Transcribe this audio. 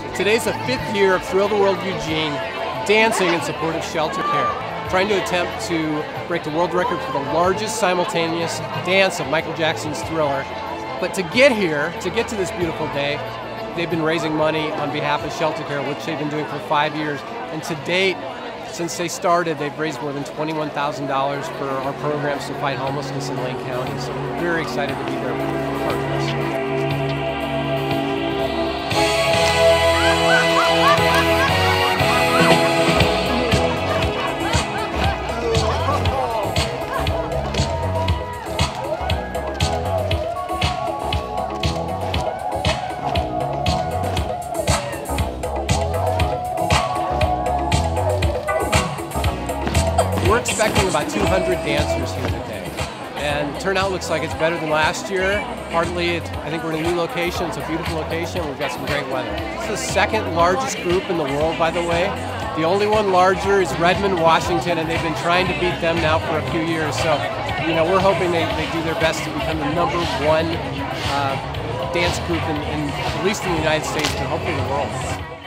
Today's the 5th year of Thrill the World Eugene, dancing in support of shelter care, trying to attempt to break the world record for the largest simultaneous dance of Michael Jackson's Thriller. But to get here, to get to this beautiful day, they've been raising money on behalf of shelter care, which they've been doing for 5 years. And to date, since they started, they've raised more than $21,000 for our programs to fight homelessness in Lane County. So we're very excited to be there with part of this. We're expecting about 200 dancers here today, and turnout looks like it's better than last year. Partly, I think we're in a new location. It's a beautiful location. We've got some great weather. It's the second largest group in the world, by the way. The only one larger is Redmond, Washington, and they've been trying to beat them now for a few years. So, you know, we're hoping they do their best to become the #1 dance group at least in the United States, and hopefully the world.